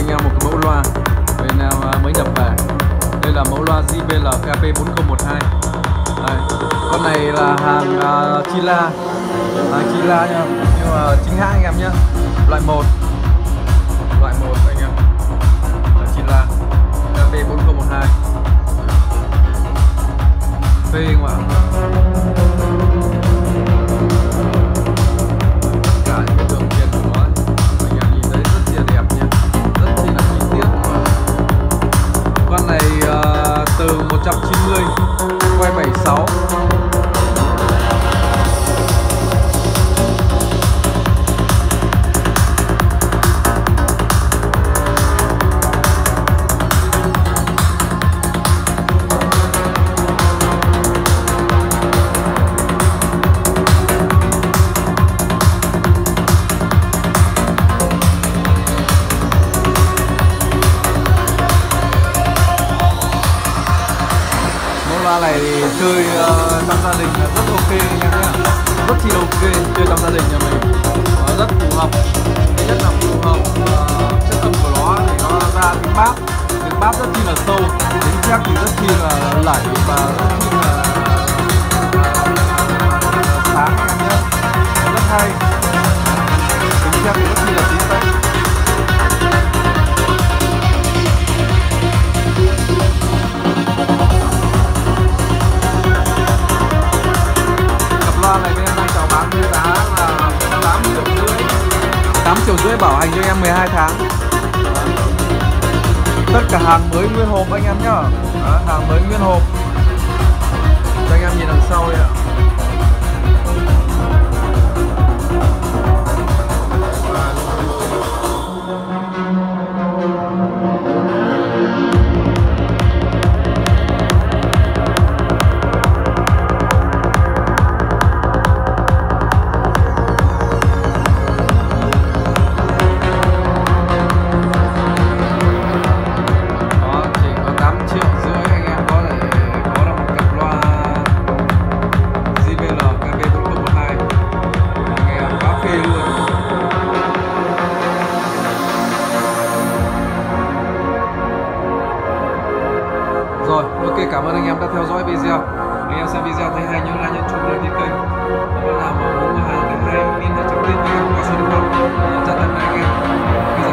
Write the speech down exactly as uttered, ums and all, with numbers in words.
anh em một cái mẫu loa bên em mới nhập về. Đây là mẫu loa gi bê lờ ca pê bốn không một hai. Đây. Con này là hàng uh, Chila, hàng Chila nha, nhưng mà chính hãng anh em nhé, loại một, loại một anh em, là Chila ca pê bốn không một hai. Phê không ạ? Tất cả những đường viền của nó anh em nhìn thấy rất là đẹp nha, rất chi là chi tiết. Con này uh, từ một trăm chín mươi quay bảy mươi sáu. Loa này thì chơi uh, trong gia đình là rất ok anh em nhé, rất chi ok, chơi trong gia đình nhà mình nó rất phù hợp. Thứ nhất là phù hợp uh, chất âm của nó thì nó ra tiếng bass, tiếng bass rất chi là sâu, tiếng check thì rất chi là lẩy và rất chi là uh, sáng anh em nhé, rất hay. Tiếng check thì rất chi là tí tách. Loa này bên em đang chào bán với giá là tám triệu rưỡi, tám triệu rưỡi bảo hành cho em mười hai tháng. Tất cả hàng mới nguyên hộp anh em nhá. Đó, hàng mới nguyên hộp. Cho anh em nhìn đằng sau đây ạ. Rồi, ok, cảm ơn anh em đã theo dõi video. Anh em xem video thấy hay nhớ like, nhấn chuông đăng ký kênh. Nếu bạn nào mà muốn mua hàng thì hãy liên hệ trực tiếp với em qua số điện thoại. Chào tạm biệt anh em.